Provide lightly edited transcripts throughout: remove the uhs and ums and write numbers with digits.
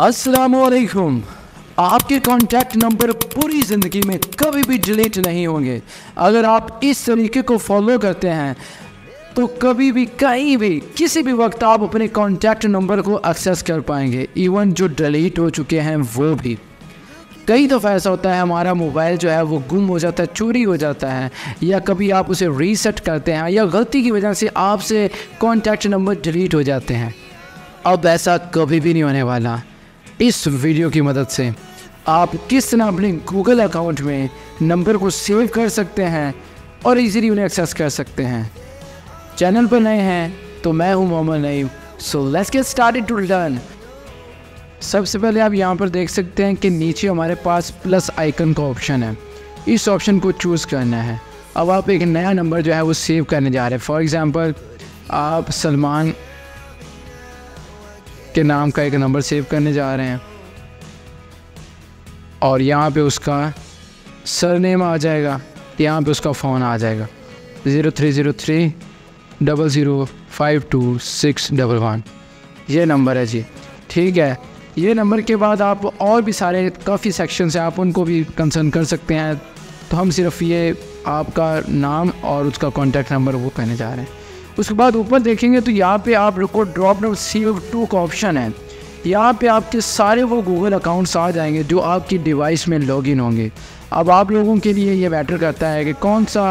अस्सलामुअलैकुम। आपके contact number पूरी ज़िंदगी में कभी भी डिलीट नहीं होंगे। अगर आप इस तरीके को फॉलो करते हैं तो कभी भी कहीं भी किसी भी वक्त आप अपने कॉन्टैक्ट नंबर को एक्सेस कर पाएंगे, इवन जो डिलीट हो चुके हैं वो भी। कई दफ़ा ऐसा होता है हमारा मोबाइल जो है वो गुम हो जाता है, चोरी हो जाता है, या कभी आप उसे रीसेट करते हैं या गलती की वजह से आपसे कॉन्टैक्ट नंबर डिलीट हो जाते हैं। अब ऐसा कभी भी नहीं होने वाला। इस वीडियो की मदद से आप किस तरह अपने गूगल अकाउंट में नंबर को सेव कर सकते हैं और इजीली उन्हें एक्सेस कर सकते हैं। चैनल पर नए हैं तो मैं हूं Mohammad Naeem. So let's get started to learn. सबसे पहले आप यहां पर देख सकते हैं कि नीचे हमारे पास प्लस आइकन का ऑप्शन है। इस ऑप्शन को चूज़ करना है। अब आप एक नया नंबर जो है वो सेव करने जा रहे हैं। फॉर एग्ज़ाम्पल आप सलमान के नाम का एक नंबर सेव करने जा रहे हैं और यहाँ पे उसका सरनेम आ जाएगा, यहाँ पे उसका फ़ोन आ जाएगा 030300526111। ये नंबर है जी, ठीक है। ये नंबर के बाद आप और भी सारे काफ़ी सेक्शंस हैं, आप उनको भी कंसर्न कर सकते हैं। तो हम सिर्फ ये आपका नाम और उसका कॉन्टैक्ट नंबर वो कहने जा रहे हैं। उसके बाद ऊपर देखेंगे तो यहाँ पे आप को ड्रॉप डाउन सेव टू का ऑप्शन है। यहाँ पे आपके सारे वो गूगल अकाउंट्स आ जाएंगे जो आपकी डिवाइस में लॉगिन होंगे। अब आप लोगों के लिए ये मैटर करता है कि कौन सा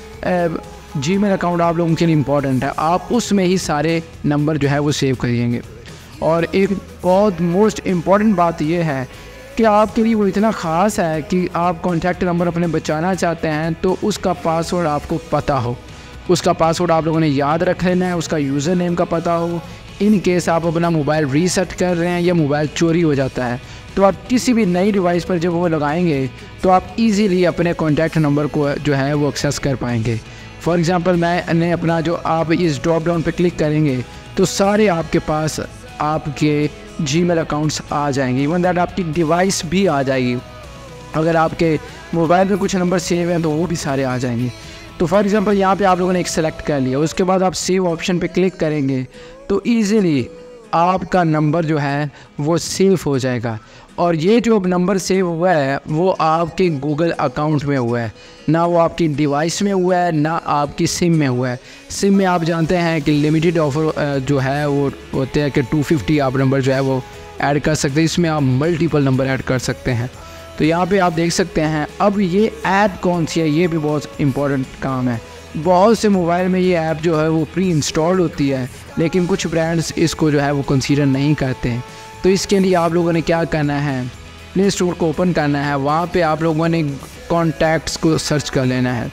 जीमेल अकाउंट आप लोगों के लिए इम्पॉर्टेंट है, आप उसमें ही सारे नंबर जो है वो सेव करिएंगे। और एक बहुत मोस्ट इम्पॉर्टेंट बात यह है कि आपके लिए वो इतना ख़ास है कि आप कॉन्टैक्ट नंबर अपने बचाना चाहते हैं तो उसका पासवर्ड आपको पता हो। उसका पासवर्ड आप लोगों ने याद रख लेना है, उसका यूज़र नेम का पता हो। इन केस आप अपना मोबाइल रीसेट कर रहे हैं या मोबाइल चोरी हो जाता है तो आप किसी भी नई डिवाइस पर जब वो लगाएंगे तो आप इजीली अपने कॉन्टैक्ट नंबर को जो है वो एक्सेस कर पाएंगे। फॉर एग्ज़ाम्पल मैंने अपना जो आप इस ड्रॉप डाउन पर क्लिक करेंगे तो सारे आपके पास आपके जीमेल अकाउंट्स आ जाएंगे, इवन दैट आपकी डिवाइस भी आ जाएगी। अगर आपके मोबाइल में कुछ नंबर सेव हैं तो वो भी सारे आ जाएंगे। तो फॉर एग्ज़ाम्पल यहाँ पे आप लोगों ने एक सेलेक्ट कर लिया, उसके बाद आप सेव ऑप्शन पे क्लिक करेंगे तो ईज़िली आपका नंबर जो है वो सेव हो जाएगा। और ये जो नंबर सेव हुआ है वो आपके गूगल अकाउंट में हुआ है, ना वो आपकी डिवाइस में हुआ है ना आपकी सिम में हुआ है। सिम में आप जानते हैं कि लिमिटेड ऑफर जो है वो होते हैं कि 250 आप नंबर जो है वो ऐड कर सकते हैं। इसमें आप मल्टीपल नंबर ऐड कर सकते हैं। तो यहाँ पे आप देख सकते हैं। अब ये ऐप कौन सी है, ये भी बहुत इंपॉर्टेंट काम है। बहुत से मोबाइल में ये ऐप जो है वो प्री इंस्टॉल्ड होती है, लेकिन कुछ ब्रांड्स इसको जो है वो कंसीडर नहीं करते हैं। तो इसके लिए आप लोगों ने क्या करना है, प्ले स्टोर को ओपन करना है। वहाँ पे आप लोगों ने कॉन्टैक्ट्स को सर्च कर लेना है।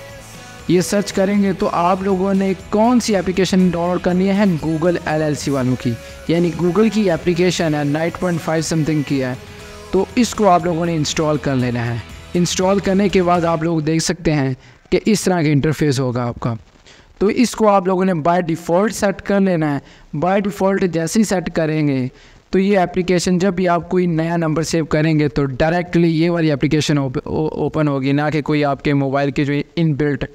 ये सर्च करेंगे तो आप लोगों ने कौन सी एप्लीकेशन डाउनलोड करनी है, गूगल LLC वालों की, यानी गूगल की एप्लीकेशन है, 9.5 समथिंग की है। तो इसको आप लोगों ने इंस्टॉल कर लेना है। इंस्टॉल करने के बाद आप लोग देख सकते हैं कि इस तरह का इंटरफेस होगा आपका। तो इसको आप लोगों ने बाय डिफ़ॉल्ट सेट कर लेना है। बाय डिफ़ॉल्ट जैसे ही सेट करेंगे तो ये एप्लीकेशन जब भी आप कोई नया नंबर सेव करेंगे तो डायरेक्टली ये वाली एप्लीकेशन ओपन होगी, ना कि कोई आपके मोबाइल की जो इनबिल्ट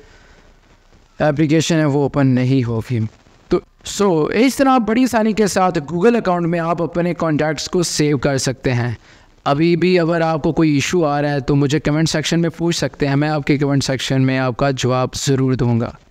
एप्लीकेशन है वो ओपन नहीं होगी। तो इस तरह आप बड़ी आसानी के साथ गूगल अकाउंट में आप अपने कॉन्टैक्ट्स को सेव कर सकते हैं। अभी भी अगर आपको कोई इशू आ रहा है तो मुझे कमेंट सेक्शन में पूछ सकते हैं, मैं आपके कमेंट सेक्शन में आपका जवाब ज़रूर दूंगा।